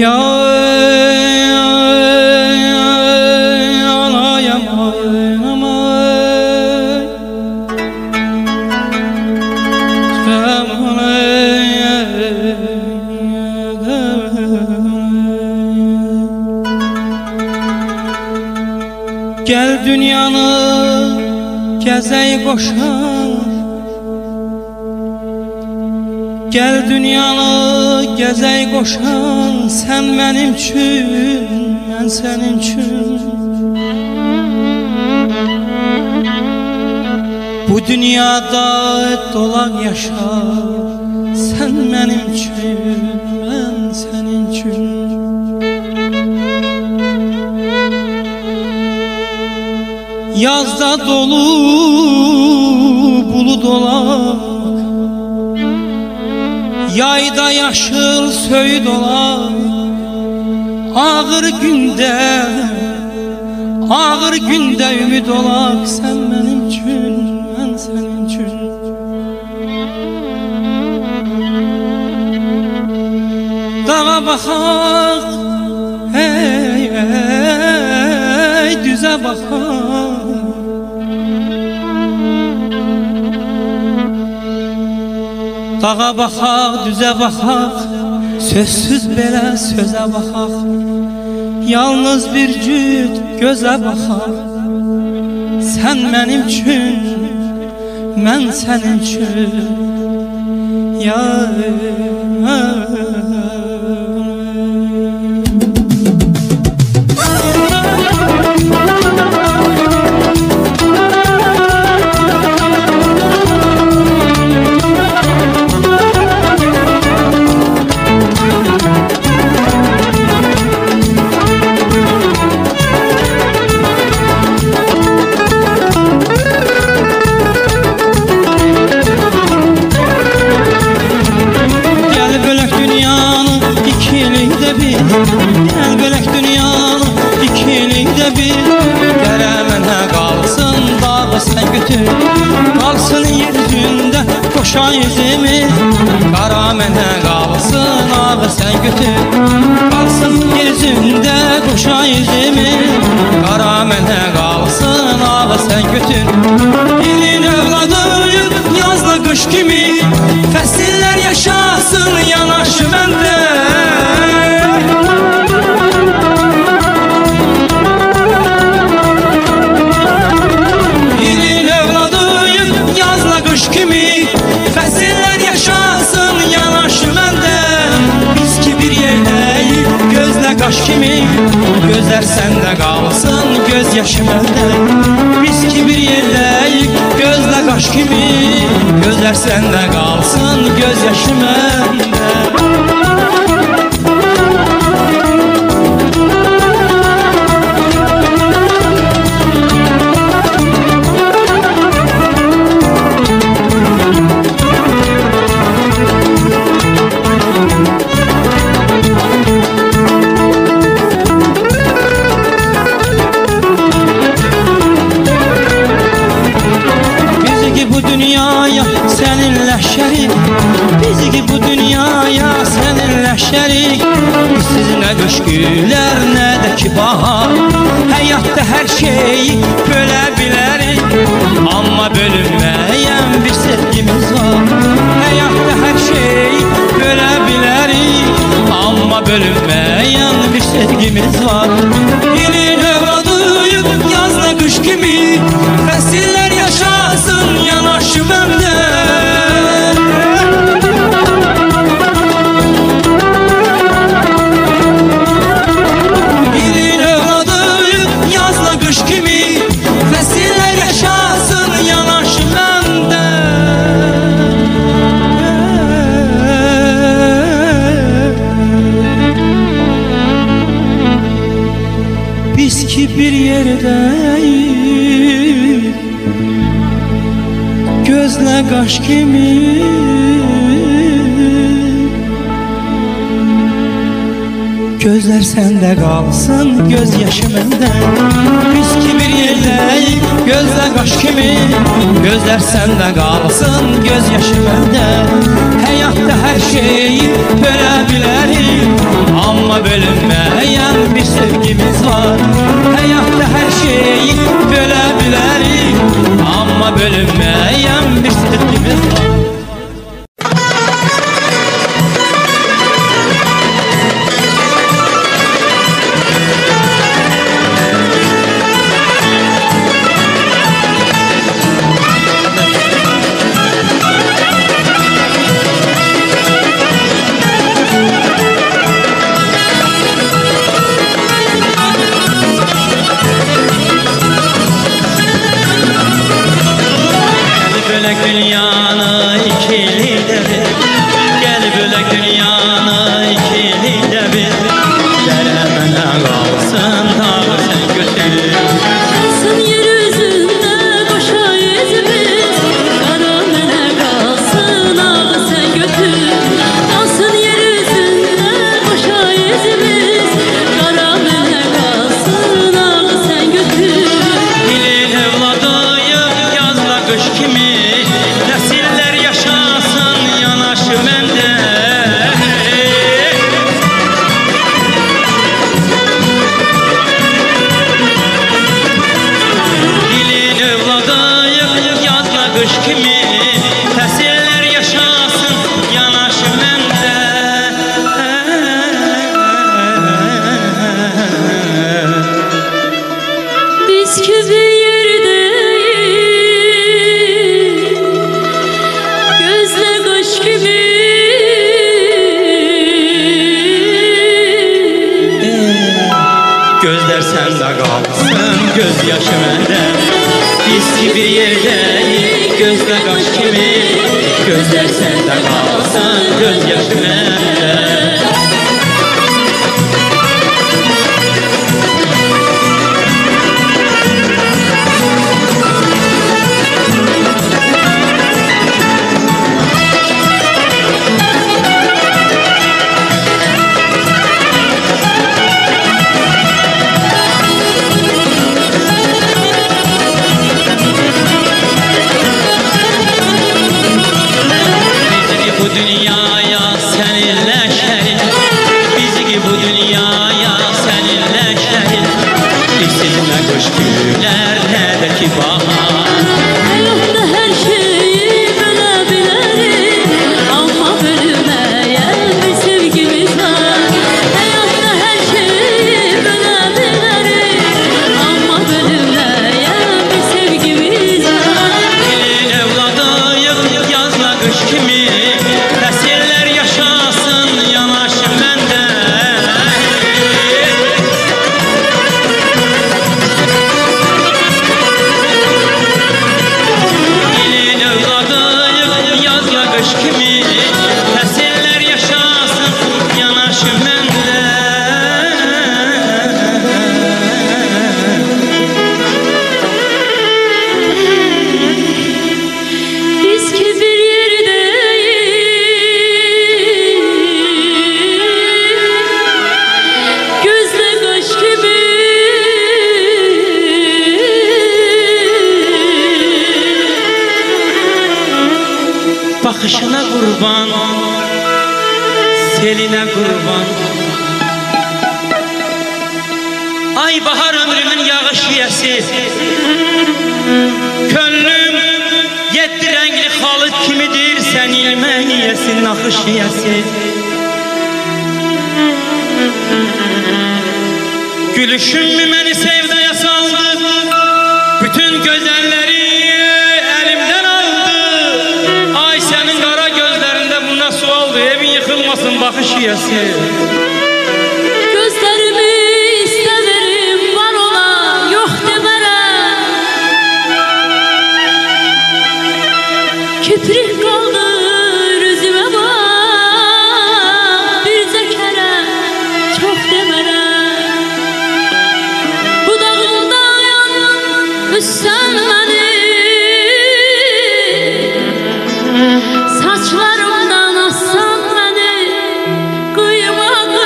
Ya anayam anamay Gel dünyanı gezey koşan, gel dünyanı gezey koşan, sen benim için, ben senin için. Bu dünyada dolan yaşa, sen benim için, ben senin için. Yazda dolu bulut olak, yayda yaşıl söyüd olak. Ağır günde ümid olak, sen benim için, ben senin için. Dağa bakak, hey, hey, düze bakak. Dağa baxaq, düzə baxaq, sözsüz belə sözə baxaq. Yalnız bir cüt gözə baxaq. Sən mənim üçün, mən sənin üçün. Ya gel bölək dünyanı ikilikdə bir. Gərə mənə qalsın dağı sən götür, qalsın yer üzündə qoşa izimiz. Qara mənə qalsın ağı sən götür, qalsın yer üzündə qoşa izimiz. Qara mənə qalsın ağı sən götür. İlin övladıyıq yazla qış kimi, fəsillər yaşasın yanaşı məndə. Qaş kimi gözlər səndə qalsın, göz yaşı məndə. Biz ki bir yerdəyik, gözlə qaş kimi gözlər səndə qalsın, göz yaşı məndə. Bizi bu dünyaya seninle şerik. Siz ne qış gülər, ne de ki bahar. Hayatta her şeyi bölə bilərik, amma bölünməyən bir sevgimiz var. Hayatta her şeyi bölə bilərik, amma bölünməyən bir sevgimiz var. İlin övladıyıq yazla qış kimi, fəsillər yaşasın yanaşı məndə. Biz ki bir yerdəyik, gözlə qaş kimi. Gözlər səndə qalsın, göz yaşı məndə. Biz ki bir yerdəyik, gözlə qaş kimi. Gözlər səndə qalsın, göz yaşı məndə. Həyatda hər şeyi bölə bilərik, amma Amma bölünmeyen bir sevgimiz var. Hayatta her şeyi bölebilirik. Amma bölünmeyen bir sevgimiz var. Dünyanı ikili de bir, gel bölek dünyanı ikili de bir. Deremene kalsın dağı sen götür. Kalsın yeryüzünde boşa yüzümüz, karamene kalsın ağı sen götür. Kalsın yeryüzünde boşa yüzümüz, karamene kalsın ağı sen götür. Dilin evladıyım yazla kış kimi, nesiller yaşasın yanaşı mende. Dilin evladıyım yazla kış kimi, nesiller yaşasın yanaşı mende. Biz ki bir yerdeyiz, gözle kış gibi. Gözler sende kalsın, gözyaşı mende. Biz ki bir yerdeyiz, gözle kaş kimi. Gözler sende kalsın, gözyaşı mende. Bu dünyaya seninle şerik, biz ki bu dünyaya seninle şerik. Bizsiz ne kış güler ne de ki bahar. Hayatta her şeyi bölebiliriz, ama bölünmeyen bir sevgimiz var. Hayatta her şeyi bölebiliriz, ama bölünmeyen bir sevgimiz var. Dilin evladıyım yazla kış kimi, nesiller yaşasın yanaşı mende. Dilin evladıyım yazla kış kimi, nesiller yaşasın yanaşı mende. Biz ki bir yerdeyiz, gözle kaş gibi. Bakışına kurban, seline kurban. Ay bahar ömrümün yağış yiyesi, könlüm yedi renkli halıt kimidir, sen ilmen yiyesin nakış yiyesi. Gülüşün mü beni sevdaya saldı, bütün güzelleri elimden aldı. Ay senin kara gözlerinde bu nasıl oldu, evin yıkılmasın bakış yiyesi. Gözlerimi isterim var ola, yok demerem. Kiprik kaldır üzüme bak, birce kere çok demerem. Bu dağıldayan üstten beni, saçlarımdan assan beni, kıyma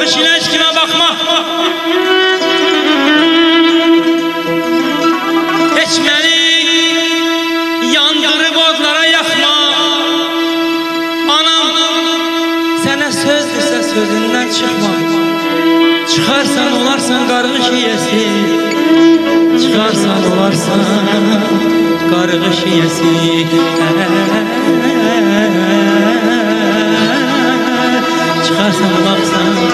Qarğış ilə heç kimə baxma. Heç məni yandırıb odlara yaxma. Anam sənə söz desə sözündən çıxma. Çıxarsan olarsan qarğış yiyəsi. Çıxarsan olarsan qarğış yiyəsi. Çıxarsan olarsan